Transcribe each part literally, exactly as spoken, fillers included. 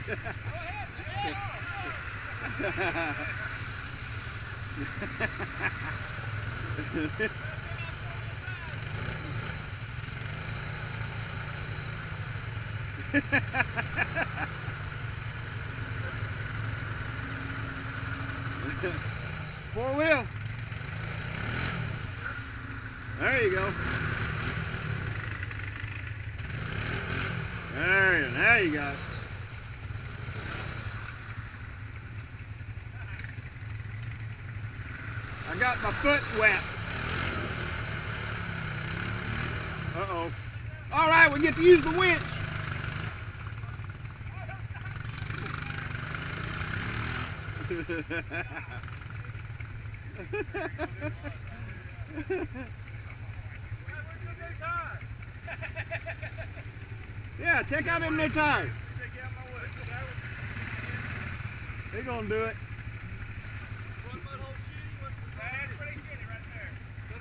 Four wheel. There you go. There you, there you go. I got my foot wet. Uh-oh. All right, we get to use the winch. Yeah, check out them new tires. They're gonna do it. One mud hole shitty, one that's pretty shitty right there. Go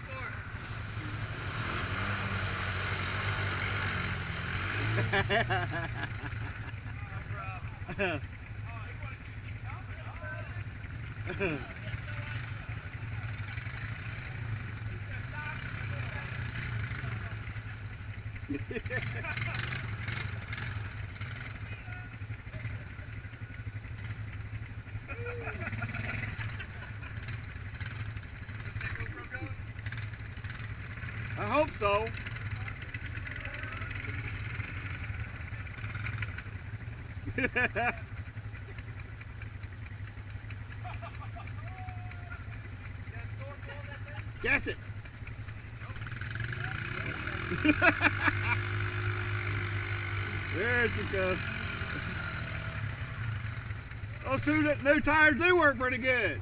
for it. I hope so. Guess it. There she goes. Those two new tires do work pretty good.